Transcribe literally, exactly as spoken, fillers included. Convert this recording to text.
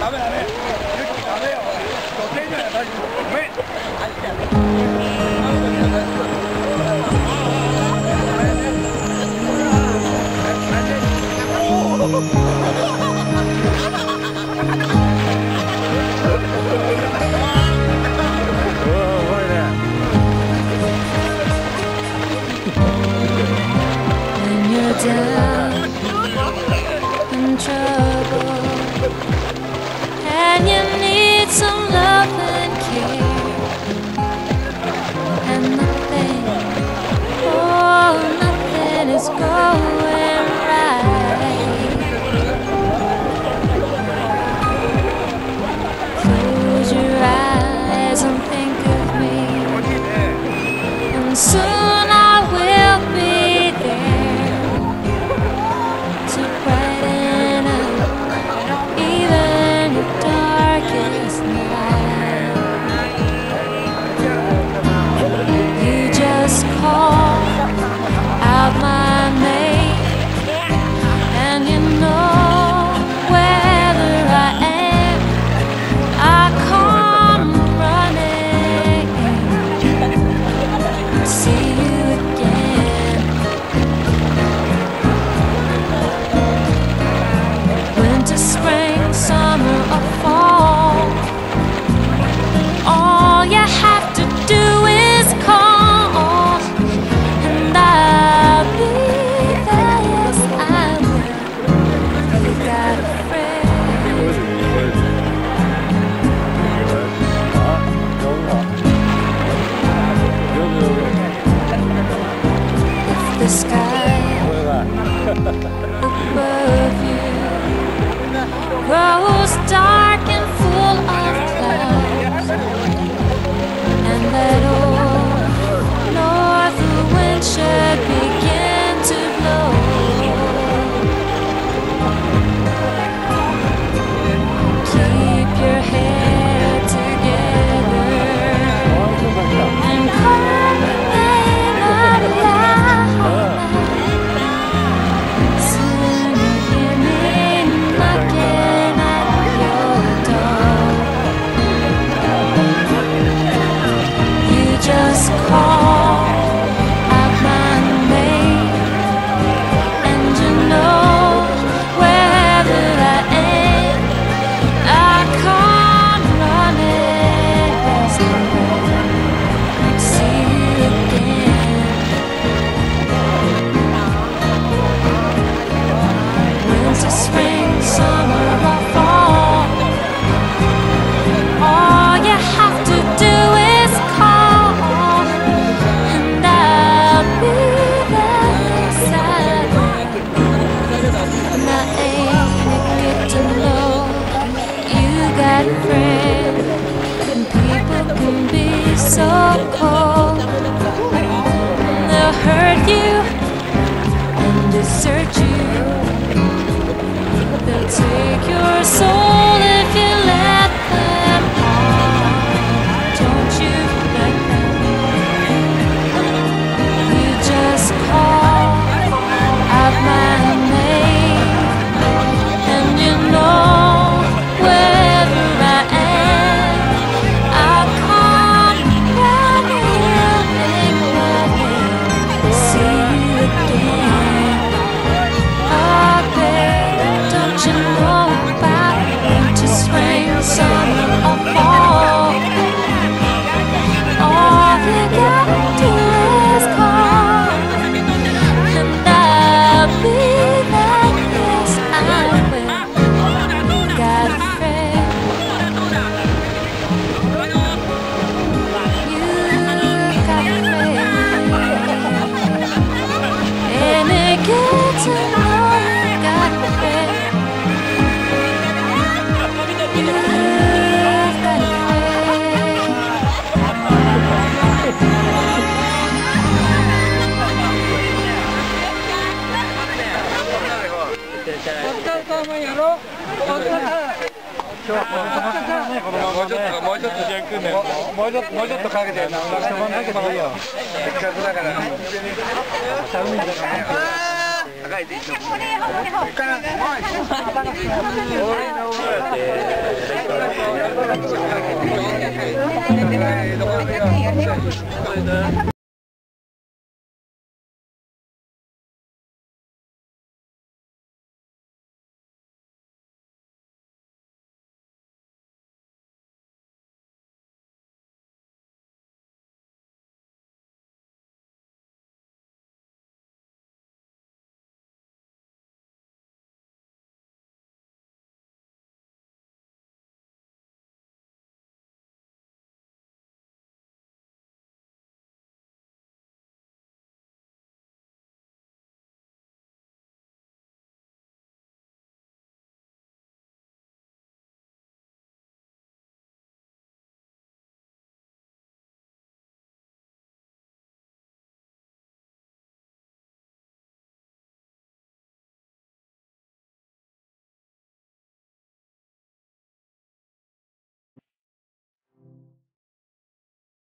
ダメだね。ユッキダメよ。土手には大丈夫。ごめん。 Down in trouble, and you need some love and care, and nothing, oh, nothing is going right. Close your eyes and think of me, and soon I will be there. The sky above you grows dark and full of clouds, and that old north wind should begin to blow. Keep your head together and call the name of love. Soon you hear me knocking at your door. You just call out my name, and you know wherever I am, I come running as I see you again. Winter, spring, summer, or fall, all you have to do is call, and I'll be there beside you. And I ain't it good to know you got a friend, and people can be so cold. They'll hurt you and desert you. They'll take your soul if you let them on. Don't you let them. You just call out my name, and you know wherever I am, I'll come running, running, see you again. Oh, babe, don't you know about winter, spring, summer, or fall? All you gotta do is call, and I'll be there. Yes, I will. Got a friend. You got a friend. Ain't it good to know you got a friend? You've got a friend. もうちょっともうちょっともうちょっとかけてな。しょうがないけどいいよ。せっかくだから。海だから。 高いでしょ。 Hãy subscribe cho kênh Ghiền Mì Gõ để không bỏ lỡ những video hấp dẫn.